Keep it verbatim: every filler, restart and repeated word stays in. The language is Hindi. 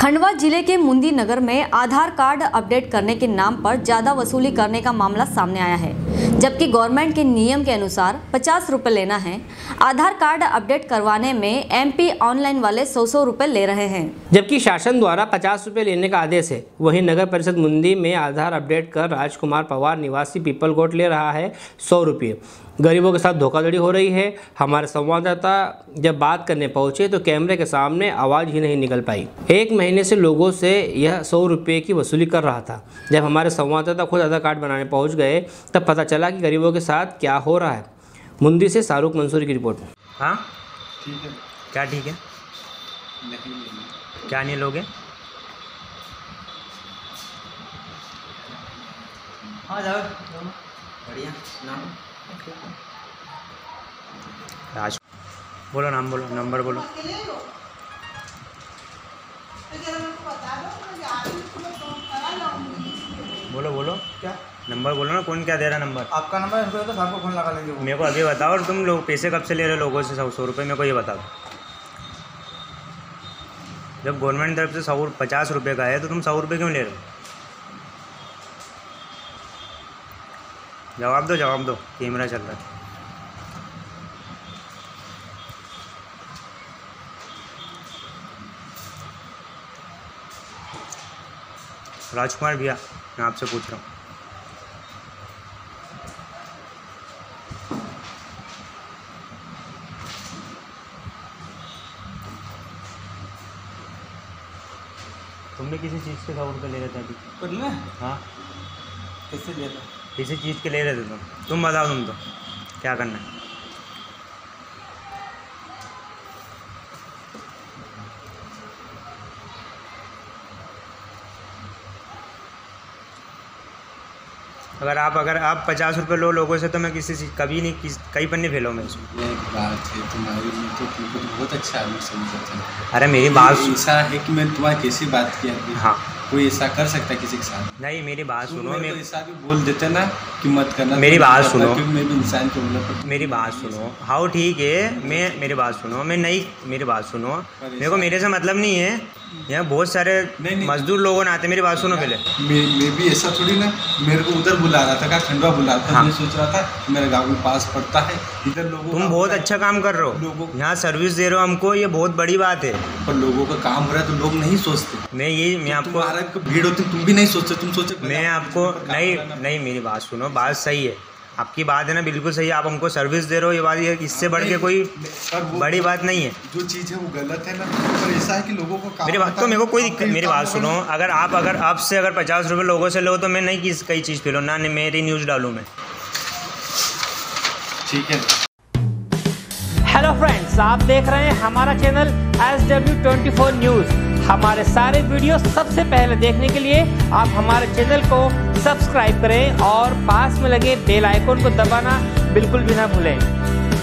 खंडवा जिले के मुंदी नगर में आधार कार्ड अपडेट करने के नाम पर ज्यादा वसूली करने का मामला सामने आया है, जबकि गवर्नमेंट के नियम के अनुसार पचास रुपए लेना है। आधार कार्ड अपडेट करवाने में एमपी ऑनलाइन वाले सौ सौ रुपए ले रहे हैं, जबकि शासन द्वारा पचास रुपए लेने का आदेश है। वहीं नगर परिषद मुंदी में आधार अपडेट कर राजकुमार पवार निवासी पीपलकोट ले रहा है सौ रुपये। गरीबों के साथ धोखाधड़ी हो रही है। हमारे संवाददाता जब बात करने पहुंचे तो कैमरे के सामने आवाज़ ही नहीं निकल पाई। एक महीने से लोगों से यह सौ रुपये की वसूली कर रहा था। जब हमारे संवाददाता खुद आधार कार्ड बनाने पहुंच गए तब पता चला कि गरीबों के साथ क्या हो रहा है। मुंदी से शाहरुख मंसूरी की रिपोर्ट। हाँ ठीक है। क्या ठीक है? क्या नहीं लोगे? हाँ जाओ बढ़िया। नाम राज बोलो, नाम बोलो, नंबर बोलो। बोलो बोलो क्या नंबर बोलो ना। कौन क्या दे रहा नंबर? आपका नंबर है तो आपको फोन लगा लेंगे। मेरे को अभी बताओ। और तुम लोग पैसे कब से ले रहे हो लोगों से सौ सौ रुपये? मेरे को ये बताओ। जब गवर्नमेंट तरफ से सौ पचास रुपये का है तो तुम सौ रुपये क्यों ले रहे हो? जवाब दो, जवाब दो। कैमरा चल रहा है। राजकुमार भैया, मैं आपसे पूछ रहा हूँ। तुम भी किसी चीज़ के सौ रुपये ले रहे थे अभी? पर मैं हाँ, कैसे ले रहा? किसी चीज़ के ले रहे थे तुम। तुम बताओ, तुम तो क्या करना है? अगर आप अगर आप पचास रुपये लो लोगों से तो मैं किसी चीज़ कभी नहीं किस कई पन्ने फैलो मैं इसमें। एक बात है, तुम्हारी तो तुमको तो बहुत अच्छा आदमी समझता है। अरे मेरी बात ऐसा है कि मैं तुम्हारी कैसी बात किया? हाँ, कोई ऐसा कर सकता है किसी के साथ? नहीं मेरी बात सुनो। मैं मैं तो ऐसा भी बोल देते ना कि मत करना। मेरी बात सुनो। क्योंकि मैं भी इंसान को बोला पर मेरी बात सुनो। हाँ ठीक है, मैं मेरी बात सुनो। मैं नहीं मेरी बात सुनो। मेरे को मेरे से मतलब नहीं है। यहाँ बहुत सारे मजदूर लोगों ने आते। मेरी बात सुनो पहले। मैं मैं भी ऐसा थोड़ी ना, मेरे को उधर बुला रहा था, क्या खंडवा बुला रहा था। हाँ। मैं सोच रहा था मेरे गांव में पास पड़ता है इधर लोगों। तुम बहुत अच्छा काम कर रहे हो। लोगों यहाँ सर्विस दे रहे हो हमको, ये बहुत बड़ी बात है। पर लोगों का काम हो रहा है तो लोग नहीं सोचते। मैं ये मैं आपको आपको भीड़ होती तुम भी नहीं सोचते। तुम सोचे मैं आपको नहीं नहीं मेरी बात सुनो। बात सही है, आपकी बात है ना, बिल्कुल सही है। आप हमको सर्विस दे रहे हो, ये बात ये इससे बढ़ के कोई बड़ी बात नहीं है। जो चीज़ है वो गलत है ना, पर ऐसा है कि लोगों को काम मेरी बात तो मेरे को कोई दिक्कत। मेरी बात सुनो। अगर आप अगर आपसे अगर पचास रुपये लोगों से लो तो मैं नहीं किस कई चीज़ फैलो ना, मेरी न्यूज़ डालूँ मैं। ठीक है। हेलो फ्रेंड्स, आप देख रहे हैं हमारा channel S W twenty four news. हमारे सारे वीडियो सबसे पहले देखने के लिए आप हमारे चैनल को सब्सक्राइब करें और पास में लगे बेल आइकन को दबाना बिल्कुल भी ना भूलें।